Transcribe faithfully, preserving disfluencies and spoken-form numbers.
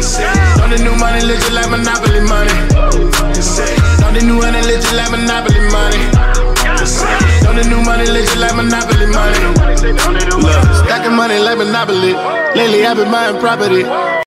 Don't the new money legit like Monopoly money. Don't the new money legit like Monopoly money. Don't the new money legit like Monopoly money. Look, stacking money like Monopoly. Lately I've been buying property.